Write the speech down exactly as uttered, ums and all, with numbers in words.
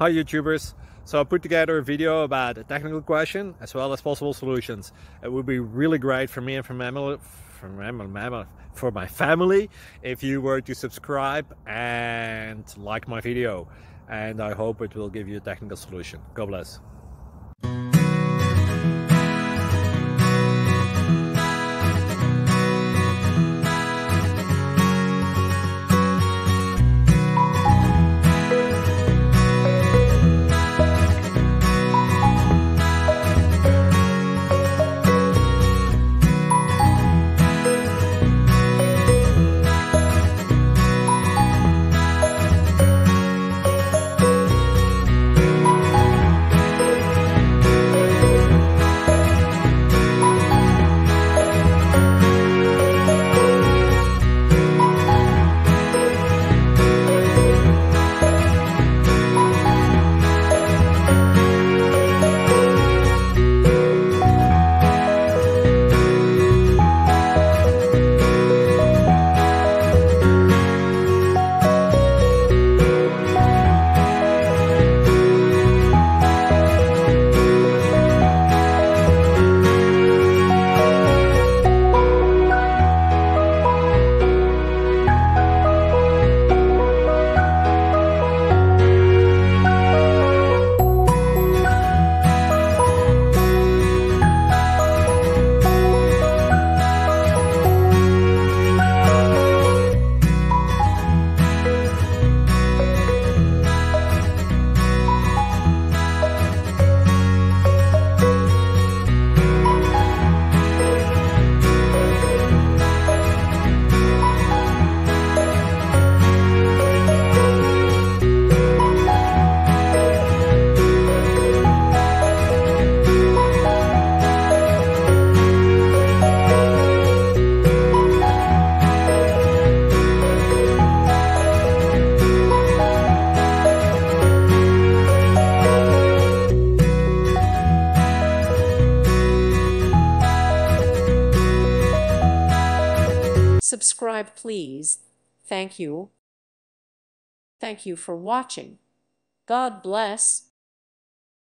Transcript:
Hi YouTubers. So I put together a video about a technical question as well as possible solutions. It would be really great for me and for my, for my, for my family if you were to subscribe and like my video. And I hope it will give you a technical solution. God bless. Subscribe, please. Thank you. Thank you for watching. God bless.